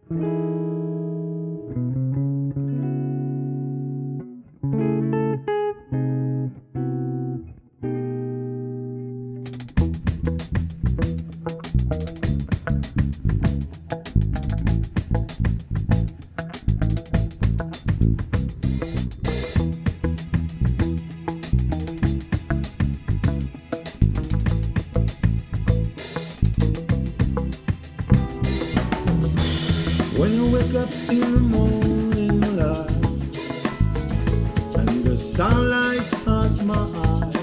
When you wake up in the morning light and the sunlight starts my eyes,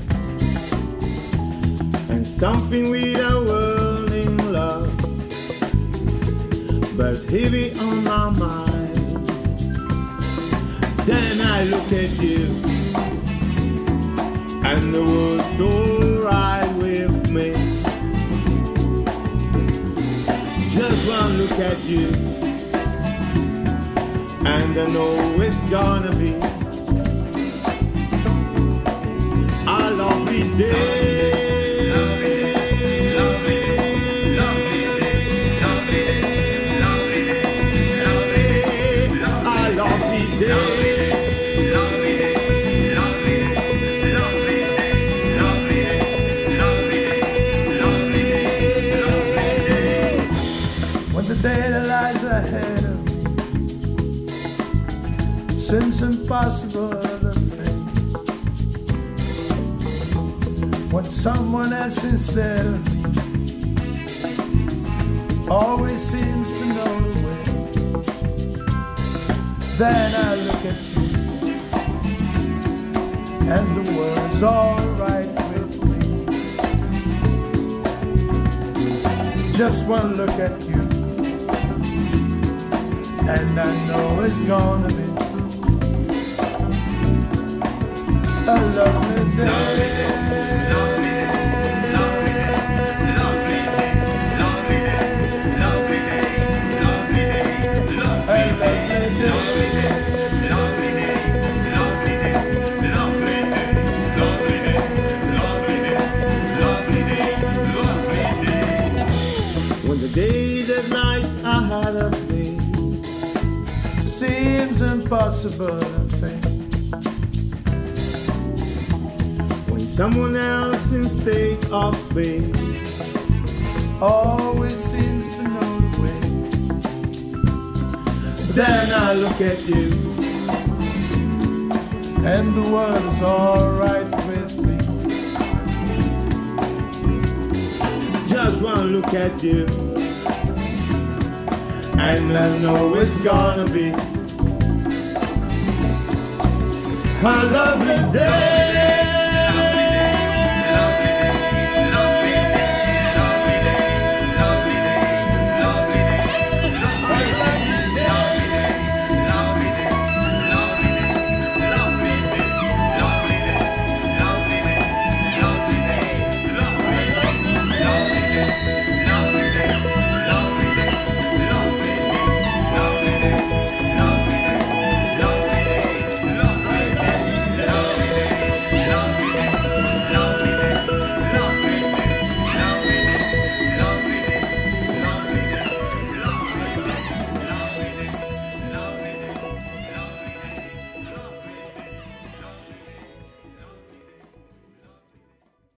and something with a whirling love bears heavy on my mind, then I look at you and the world's alright with me. Just one look at you and I know it's gonna be a lovely day. Lovely day, lovely day, lovely day, lovely day, lovely day, lovely day, a lovely day. The day that lies ahead of me seems impossible to face. When someone else instead of me always seems to know the way, then I look at you and the world's alright with me. Just one look at you and I know it's gonna be a lovely day. Lovely day, lovely day, lovely day, lovely day, lovely day, lovely day, lovely day, lovely day, lovely day, lovely day, lovely day, lovely day. When the day that lies ahead of me seems impossible to think, when someone else instead of me always seems to know the way, then I look at you and the world is alright with me. Just one look at you and I know it's gonna be a lovely day. Lovely day.